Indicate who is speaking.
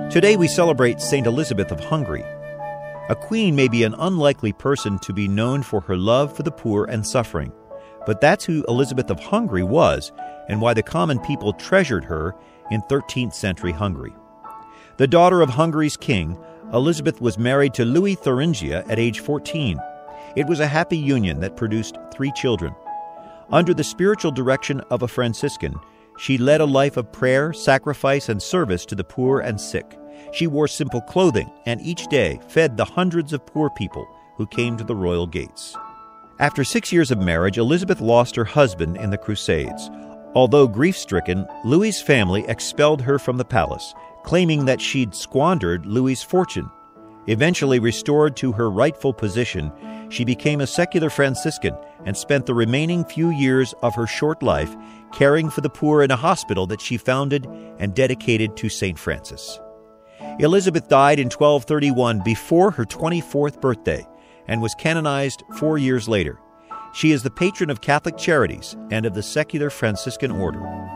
Speaker 1: Today we celebrate St. Elizabeth of Hungary. A queen may be an unlikely person to be known for her love for the poor and suffering, but that's who Elizabeth of Hungary was and why the common people treasured her in 13th century Hungary. The daughter of Hungary's king, Elizabeth was married to Louis Thuringia at age 14. It was a happy union that produced 3 children. Under the spiritual direction of a Franciscan, she led a life of prayer, sacrifice, and service to the poor and sick. She wore simple clothing and each day fed the hundreds of poor people who came to the royal gates. After 6 years of marriage, Elizabeth lost her husband in the Crusades. Although grief-stricken, Louis's family expelled her from the palace, claiming that she'd squandered Louis's fortune. Eventually restored to her rightful position, she became a secular Franciscan and spent the remaining few years of her short life caring for the poor in a hospital that she founded and dedicated to St. Francis. Elizabeth died in 1231 before her 24th birthday and was canonized 4 years later. She is the patron of Catholic charities and of the secular Franciscan order.